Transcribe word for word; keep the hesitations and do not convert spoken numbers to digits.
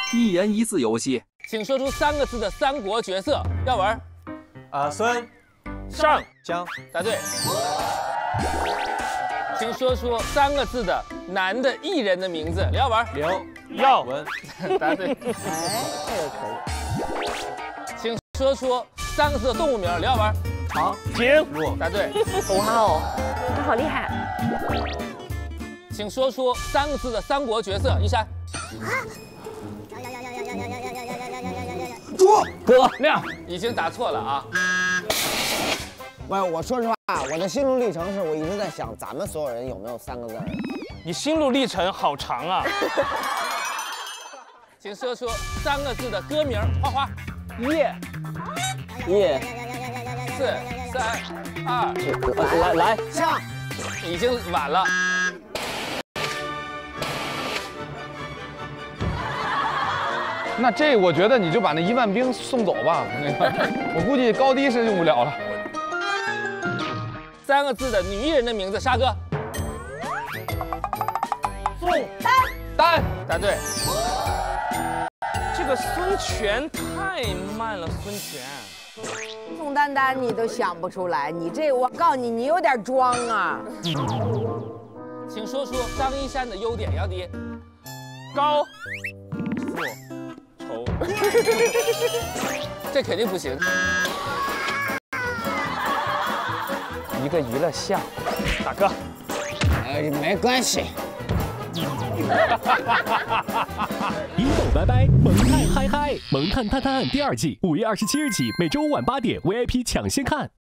一人一字游戏， 请说出三个字的三国角色。耀文， 啊，孙上江， 答对。请说出三个字的男的艺人的名字。李耀文， 刘耀文， 答对。 哎，这个可以。 请说出三个字的动物名。李耀文， 长颈鹿， 答对。 哇哦，他好厉害。 请说出三个字的三国角色。一山， 猪哥亮已经答错了啊。 喂，我说实话，我的心路历程是我一直在想，咱们所有人有没有三个字？ 你心路历程好长啊！请说出三个字的歌名。花花， 夜夜四三二， 来来上， 已经晚了。 那这我觉得你就把那一万兵送走吧，那个我估计高低是用不了了。 三个字的女艺人的名字。沙哥， 宋丹丹，答对。 这个孙权太慢了，孙权。 宋丹丹你都想不出来，你这我告诉你，你有点装啊。 请说出张一山的优点。杨迪， 高富丑，这肯定不行。 一个娱乐项，大哥， 哎，没关系。 英豆拜拜，萌探嗨嗨，萌探探探第二季五月二十七日起，每周五晚八点 V I P 抢先看。